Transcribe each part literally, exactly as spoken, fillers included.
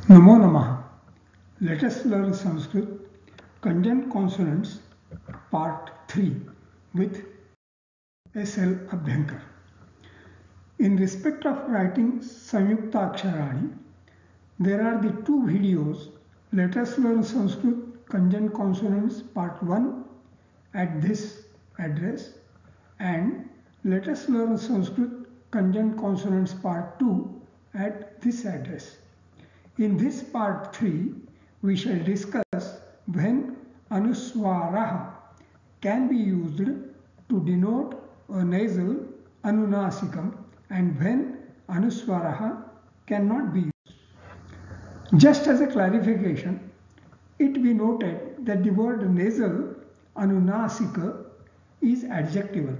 Namo Namaha. Let us learn Sanskrit Conjunct Consonants Part three with S L Abhyankar. In respect of writing Samyukta Aksharani, there are the two videos. Let us learn Sanskrit Conjunct Consonants Part one at this address, and let us learn Sanskrit Conjunct Consonants Part two at this address. In this part three, we shall discuss when anuswaraha can be used to denote a nasal anunasikam and when anuswaraha cannot be used. Just as a clarification, it be noted that the word nasal anunasika is adjectival.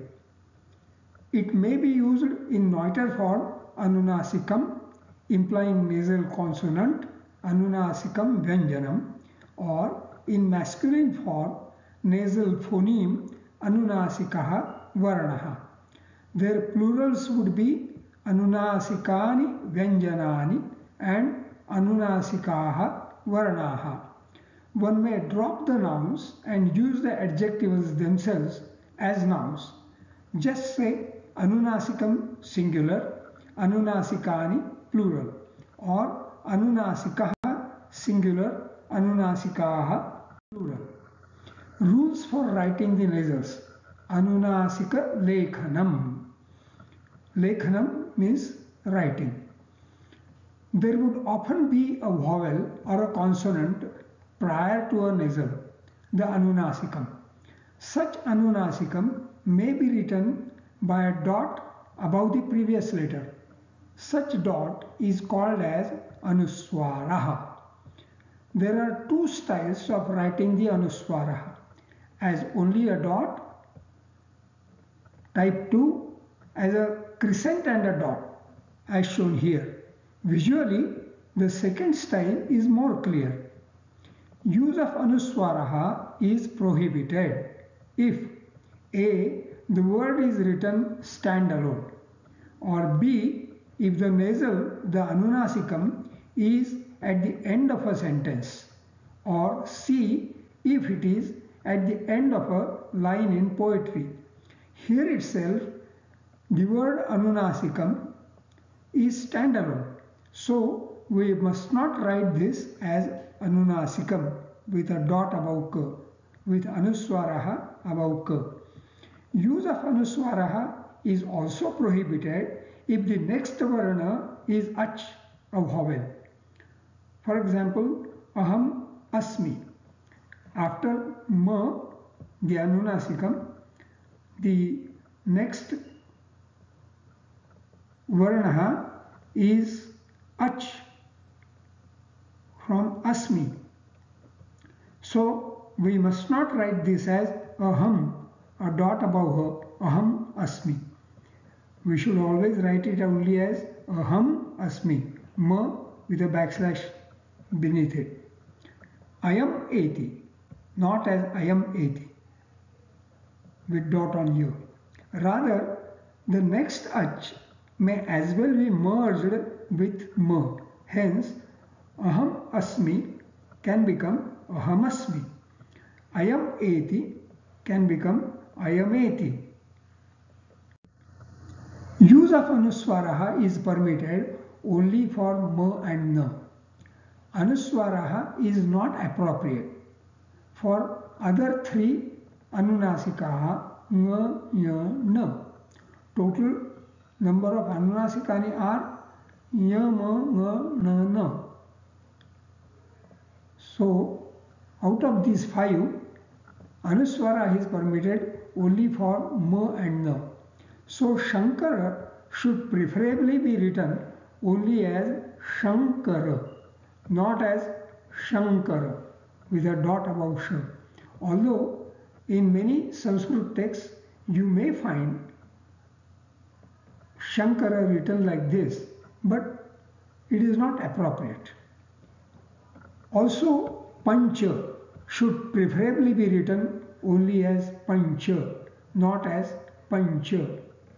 It may be used in neuter form anunasikam, implying nasal consonant anunasikam vyanjanam, or in masculine form nasal phoneme anunasikaha varanaha. Their plurals would be anunasikani vyanjanani and anunasikaha varanaha. One may drop the nouns and use the adjectives themselves as nouns. Just say anunasikam singular, anunasikani plural, or anunasikaha singular, anunasikaha plural. Rules for writing the nasals. Anunasika lekhanam. Lekhanam means writing. There would often be a vowel or a consonant prior to a nasal, the anunasikam. Such anunasikam may be written by a dot above the previous letter. Such dot is called as anuswaraha. There are two styles of writing the anuswaraha: as only a dot, type two, as a crescent and a dot, as shown here. Visually, the second style is more clear. Use of anuswaraha is prohibited if A. the word is written standalone, or B. if the nasal, the anunasikam, is at the end of a sentence, or C. if it is at the end of a line in poetry. Here itself, the word anunasikam is standalone, so we must not write this as anunasikam with a dot above k, with anuswaraha above k. Use of anuswaraha is also prohibited if the next varna is ach, a vowel. For example, aham asmi. After ma, the anunasikam, the next varna is ach from asmi. So we must not write this as aham, a dot above her, aham asmi. We should always write it only as aham asmi, ma with a backslash beneath it. Ayam eti, not as ayam eti with dot on you. Rather, the next ach may as well be merged with ma. Hence, aham asmi can become aham asmi. Ayam eti can become ayam eti. Use of anuswaraha is permitted only for ma and na. Anuswaraha is not appropriate for other three anunasikaha, nga, nya, na. Total number of anunasikani are nya, ma, nga, na, na. So, out of these five, anuswara is permitted only for ma and na. So, Shankara should preferably be written only as Shankara, not as Shankara with a dot above sh. Although in many Sanskrit texts you may find Shankara written like this, but it is not appropriate. Also, Pancha should preferably be written only as Pancha, not as Pancha.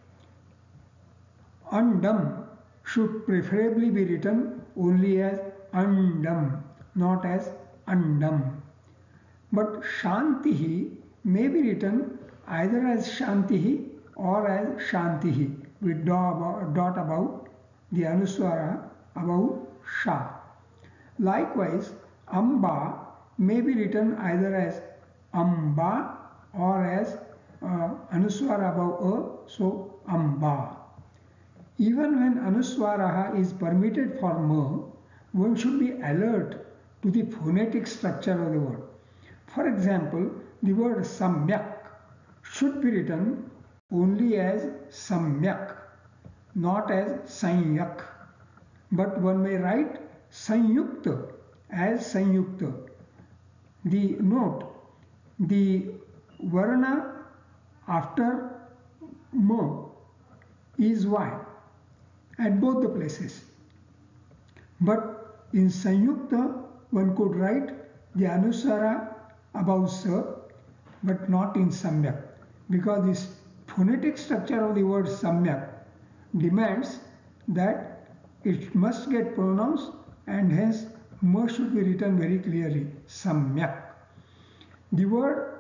Andam should preferably be written only as andam, not as andam. But shantihi may be written either as shantihi or as shantihi with dot above the anuswara above sha. Likewise, amba may be written either as amba or as uh, anuswara above a, so amba. Even when anuswaraha is permitted for ma, one should be alert to the phonetic structure of the word. For example, the word samyak should be written only as samyak, not as sanyak. But one may write sanyukta as sanyukta. The note, the varna after ma is y at both the places. But in sanyukta one could write the anuswara above sa, but not in samyak, because this phonetic structure of the word samyak demands that it must get pronounced, and hence ma should be written very clearly, samyak. The word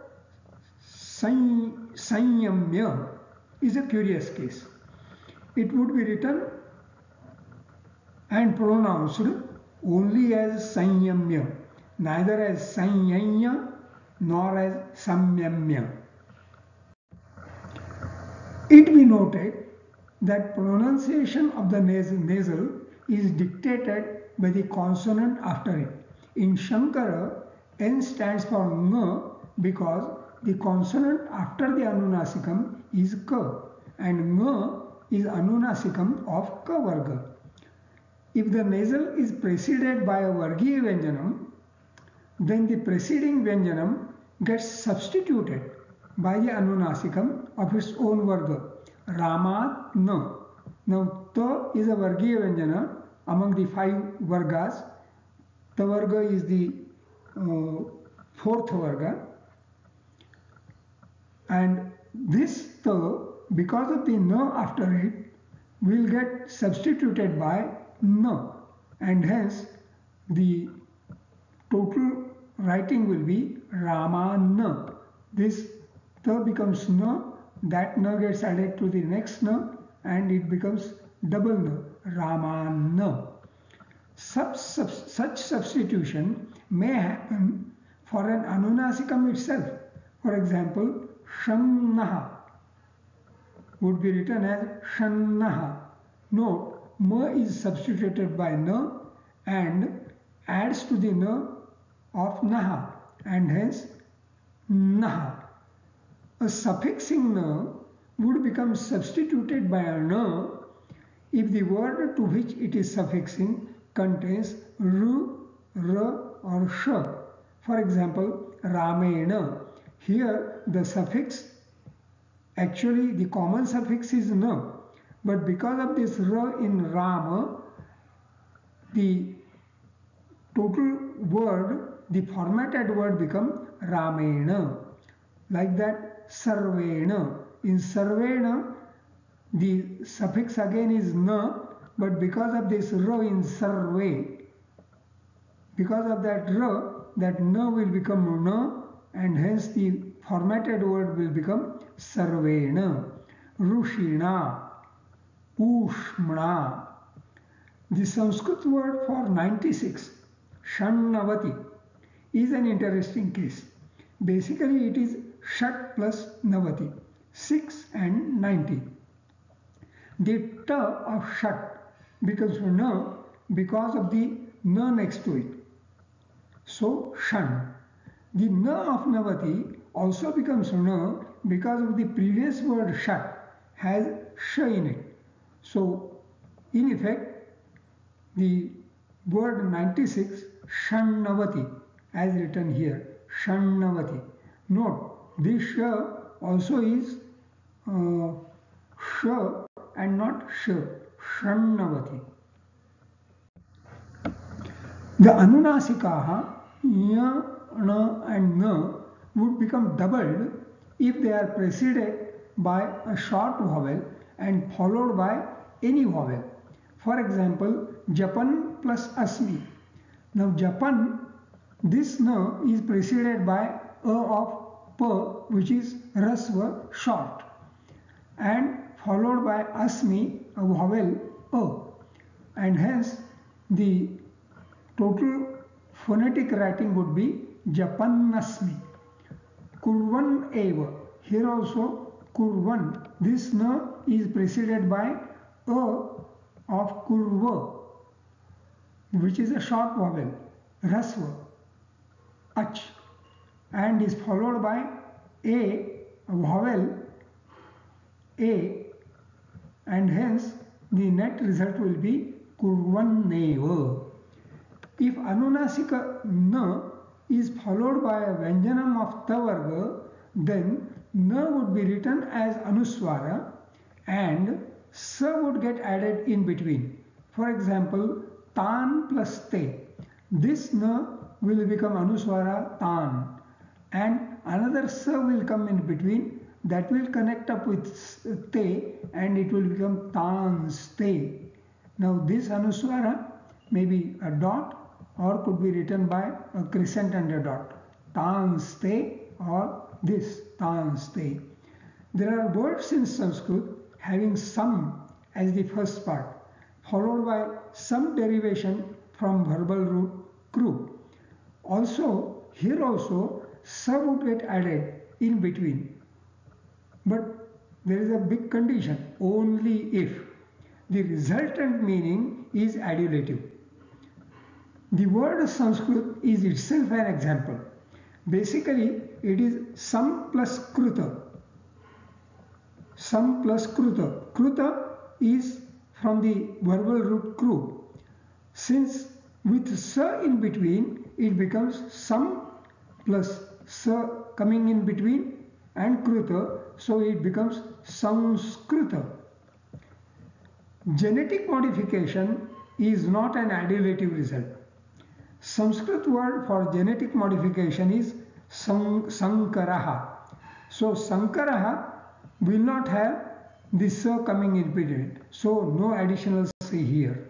sanyamya is a curious case. It would be written and pronounced only as sanyamya, neither as sanyanya nor as samyamya. It be noted that pronunciation of the nasal is dictated by the consonant after it. In Shankara, N stands for N because the consonant after the Anunasikam is Ka, and N is Anunasikam of Ka Varga. If the nasal is preceded by a Vargiya Vyanjanam, then the preceding Vyanjanam gets substituted by the Anunasikam of its own Varga, Ramat Na. Now, Ta is a Vargiya Vyanjana among the five Vargas. Ta Varga is the uh, fourth Varga, and this Ta, because of the Na after it, will get substituted by Na, and hence the total writing will be Ramana. This Ta becomes Na, that Na gets added to the next Na, and it becomes double Na, Ramana. Such, such substitution may happen for an Anunasikam itself. For example, Shannaha would be written as Shannaha. Note, Ma is substituted by Na and adds to the Na of Naha, and hence Naha. A suffixing Na would become substituted by a Na if the word to which it is suffixing contains Ru, Ra or Sh. For example, Ramena. Here the suffix, actually the common suffix is Na, but because of this Ra in Rama, the total word, the formatted word become Ramena. Like that, Sarvena. In Sarvena, the suffix again is Na, but because of this Ra in Sarve, because of that Ra, that Na will become Na, and hence the formatted word will become Sarvena. Rushina, Ushmana. The Sanskrit word for ninety-six, Shannavati, is an interesting case. Basically, it is Shat plus Navati, six and ninety. The Ta of Shat becomes Na because of the Na next to it. So, Shan. The Na of Navati also becomes Na because of the previous word Shat has Sh in it. So, in effect, the word ninety-six, Shannavati, as written here, Shannavati. Note, this Sh also is uh, Sh and not Sh, Shannavati. The Anunasikaha, Ya, Na and Na would become doubled if they are preceded by a short vowel and followed by any vowel. For example, Japan plus Asmi. Now Japan, this n is preceded by a of p, which is rasva, short, and followed by asmi, a vowel a, and hence the total phonetic writing would be Japannasmi. Kurvan eva, here also kurvan, this n is preceded by a of kurva, which is a short vowel, rasva, ach, and is followed by a, a vowel a, and hence the net result will be kurvanneva. If Anunasika n is followed by a Vyanjanam of ta varga, then n would be written as Anuswara and sa would get added in between. For example, tan plus te. This n will become Anuswara tan, and another sa will come in between, that will connect up with te and it will become tanste. Now this Anuswara may be a dot or could be written by a crescent and a dot. Tanste or this tanste. There are words in Sanskrit having sam as the first part, followed by some derivation from verbal root kru. Also, here also sa would get added in between. But there is a big condition, only if the resultant meaning is adulative. The word Sanskrit is itself an example. Basically, it is sam plus kruta. Sam plus kruta. Kruta is from the verbal root kru. Since with sa in between, it becomes sam plus sa coming in between and kruta, so it becomes Sanskrita. Genetic modification is not an adulative result. Sanskrit word for genetic modification is Sankaraha. So Sankaraha will not have this sa coming in between. So no additional sa here.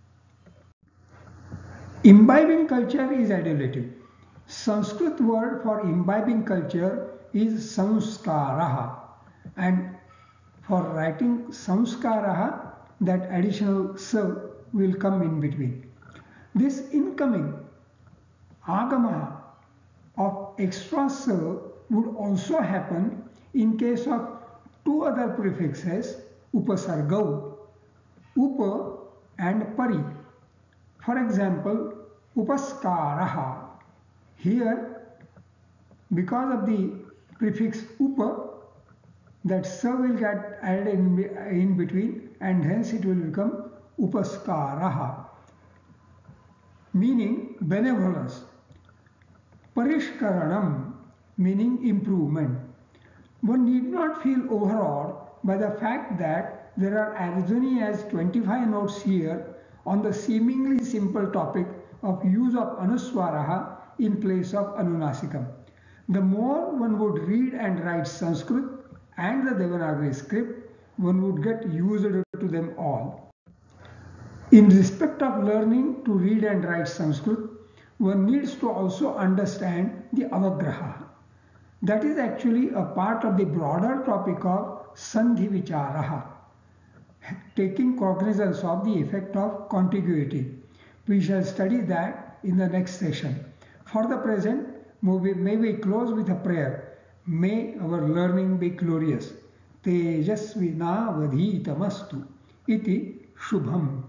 Imbibing culture is adulative. Sanskrit word for imbibing culture is Samskaraha, and for writing Samskaraha, that additional sa will come in between. This incoming agama of extra sa would also happen in case of two other prefixes, upasargau, upa and pari. For example, upaskaraha. Here, because of the prefix upa, that sa will get added in, in between, and hence it will become upaskaraha, meaning benevolence. Parishkaranam, meaning improvement. One need not feel overawed by the fact that there are as many as twenty-five notes here on the seemingly simple topic of use of Anuswaraha in place of Anunasikam. The more one would read and write Sanskrit and the Devanagari script, one would get used to them all. In respect of learning to read and write Sanskrit, one needs to also understand the avagraha. That is actually a part of the broader topic of Sandhi Vicharaha, taking cognizance of the effect of contiguity. We shall study that in the next session. For the present, may we close with a prayer. May our learning be glorious. Tejasvinavadhitamastu iti shubham.